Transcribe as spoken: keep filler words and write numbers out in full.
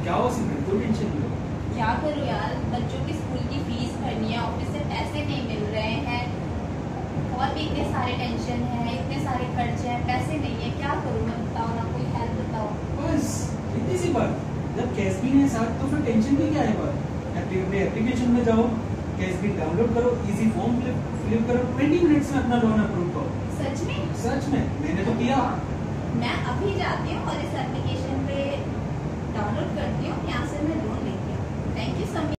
क्या हो सिमरन, कोई टेंशन नहीं हो। क्या करूँ यार, बच्चों की स्कूल की फीस भरनी है, ऑफिस से पैसे नहीं मिल रहे हैं, और भी इतने सारे टेंशन है, इतने सारे खर्चे हैं, पैसे नहीं है, क्या करूँ मैं, बताओ ना, कोई हेल्प बताओ। बस इतनी सी बात, जब कैशबीन है साथ तो फिर टेंशन भी क्या है बात। अपने एप्लीकेशन में जाओ, कैशबीन डाउनलोड करो, इजी फॉर्म फिल करो, ट्वेंटी मिनट्स में अपना लोन अप्रूव करो। सच में? सच में, मैंने तो किया। मैं अभी जाती हूँ और इस एप्लीकेशन पे डाउनलोड करती हूँ, यहाँ से मैं लोन लेती हूँ। Thank you so much.